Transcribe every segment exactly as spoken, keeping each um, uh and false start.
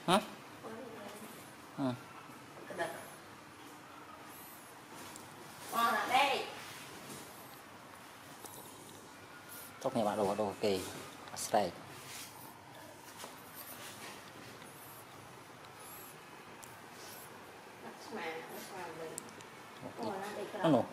Hả? Ừ. Tốt này bạn đồ đồ kỳ sạch nó nổ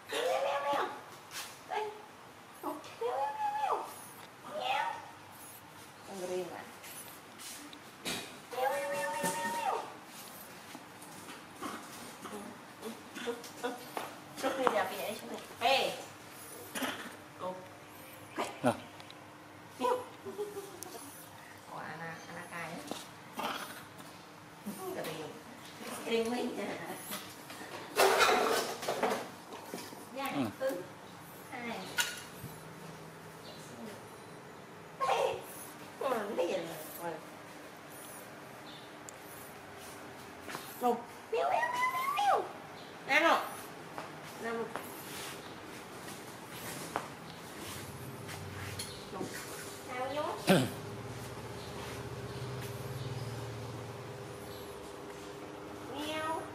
một miêu miêu miêu miêu miêu nam một nam một sao vô miêu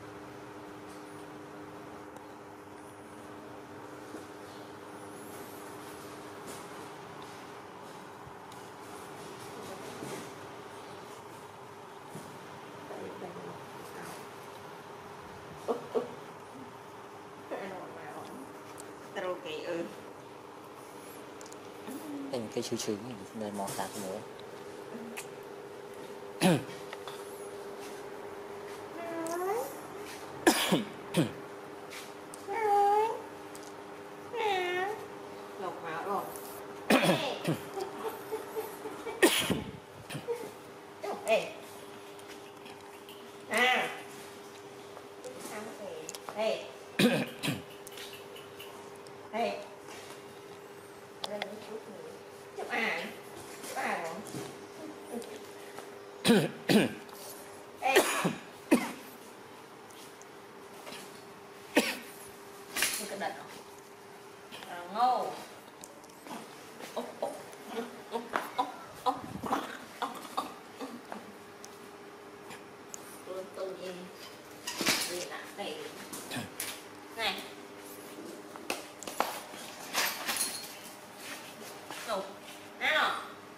okay, ừ. Thành cây chữ chữ này mò sạc nữa. Lột máu rồi. Ê. À. Ê. Ê. Chụp ảnh. Chụp ảnh rồi. Ê. Mình có đợt không? À, ngô. Ốc, ốc, ốc, ốc, ốc, ốc, ốc. Tôi tôi đi. Đi lại đây. Này. Đâu? Ăn rồi.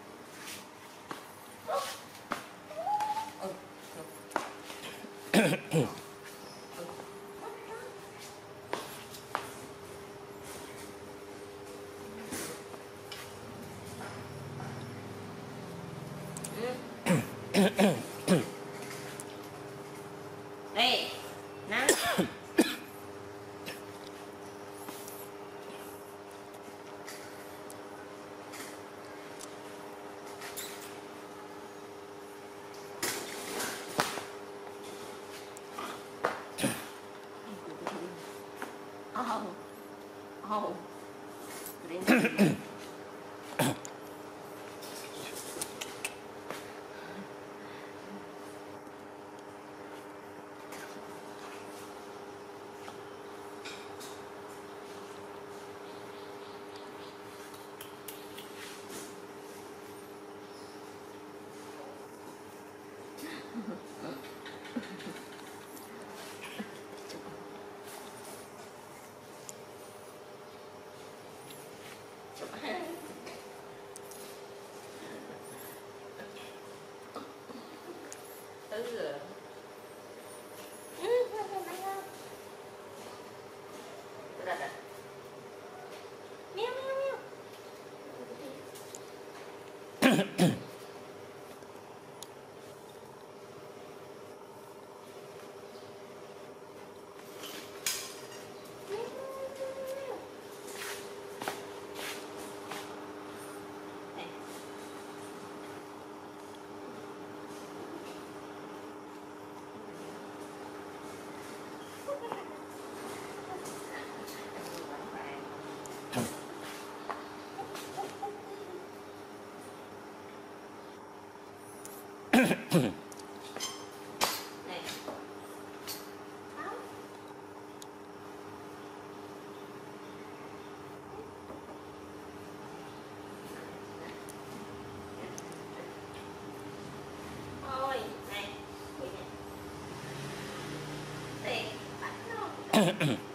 Ừ. Đây, nắng. Oh, oh. Ừ. Ừ, đặt à? Miêu miêu miêu. Hả?